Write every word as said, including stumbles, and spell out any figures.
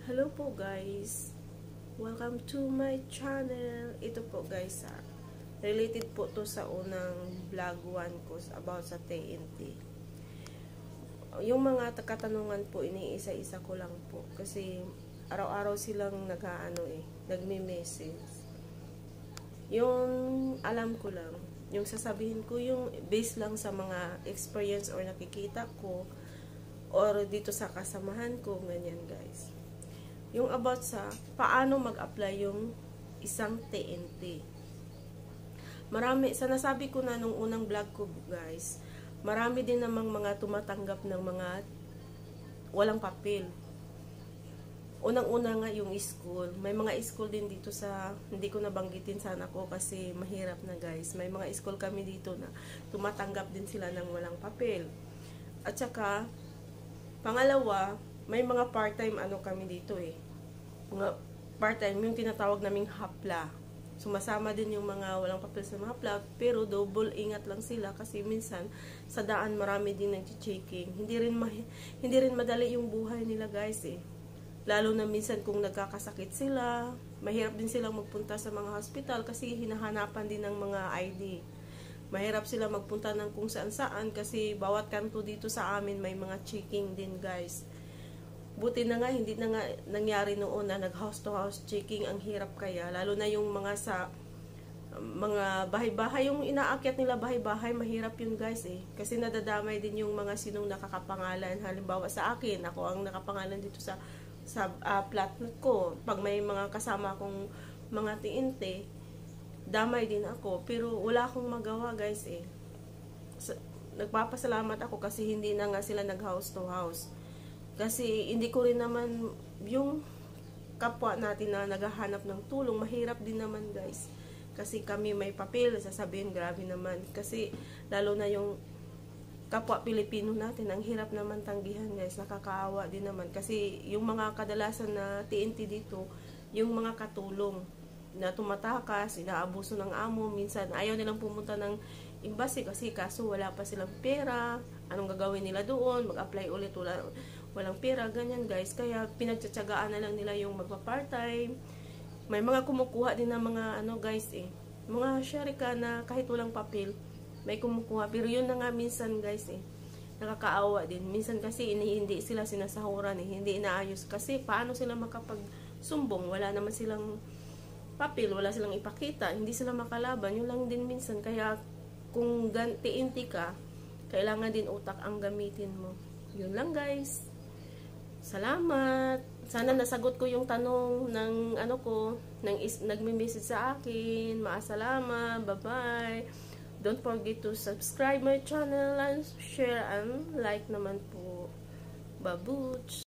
Hello po guys, welcome to my channel. Ito po guys, ah, related po to sa unang vlog one ko about sa T N T. Yung mga katanungan po, iniisa-isa ko lang po kasi araw-araw silang nag-aano eh, nagme-message. Yung alam ko lang, yung sasabihin ko yung based lang sa mga experience or nakikita ko or dito sa kasamahan ko, ganyan guys. Yung about sa paano mag-apply yung isang T N T. Marami, sa nasabi ko na nung unang vlog ko guys, marami din namang mga tumatanggap ng mga walang papel. Unang-una nga yung school. May mga school din dito sa, hindi ko nabanggitin sana ko kasi mahirap na guys. May mga school kami dito na tumatanggap din sila ng walang papel. At saka, pangalawa, may mga part-time ano kami dito eh. Mga part-time, yung tinatawag naming hapla. Sumasama din yung mga walang papel sa mga hapla, pero double ingat lang sila kasi minsan sa daan marami din nag-checking. Hindi rin ma hindi rin madali yung buhay nila guys eh. Lalo na minsan kung nagkakasakit sila, mahirap din silang magpunta sa mga hospital kasi hinahanapan din ng mga I D. Mahirap sila magpunta ng kung saan-saan kasi bawat kanto dito sa amin may mga checking din guys. Buti na nga, hindi na nga nangyari noon na nag-house to house checking, ang hirap kaya. Lalo na yung mga sa mga bahay-bahay, yung inaakyat nila bahay-bahay, mahirap yun guys eh. Kasi nadadamay din yung mga sinong nakakapangalan. Halimbawa sa akin, ako ang nakapangalan dito sa sa uh, plot ko. Pag may mga kasama akong mga T N T, damay din ako. Pero wala akong magawa guys eh. So, nagpapasalamat ako kasi hindi na nga sila nag-house to house. Kasi hindi ko rin naman yung kapwa natin na naghahanap ng tulong, mahirap din naman guys. Kasi kami may papel, sasabihin grabe naman. Kasi lalo na yung kapwa Pilipino natin, ang hirap naman tanggihan guys, nakakaawa din naman. Kasi yung mga kadalasan na T N T dito, yung mga katulong na tumatakas, inaabuso ng amo, minsan ayaw nilang pumunta ng embassy kasi kaso wala pa silang pera, anong gagawin nila doon, mag-apply ulit, wala, walang pera, ganyan guys. Kaya pinagtsatsagaan na lang nila yung magpa-part-time. May mga kumukuha din ng mga ano guys eh, mga sharika na kahit walang papel, may kumukuha. Pero yun na nga minsan guys eh, nakakaawa din. Minsan kasi hindi sila sinasahuran eh, hindi inaayos. Kasi paano sila makapagsumbong? Wala naman silang papel, wala silang ipakita, hindi sila makalaban. Yun lang din minsan. Kaya kung T N T ka, kailangan din utak ang gamitin mo. Yun lang guys. Salamat. Sana nasagot ko yung tanong ng ano ko, ng nagme-message sa akin. Maasalama. Bye-bye. Don't forget to subscribe my channel and share and like naman po. Babuch!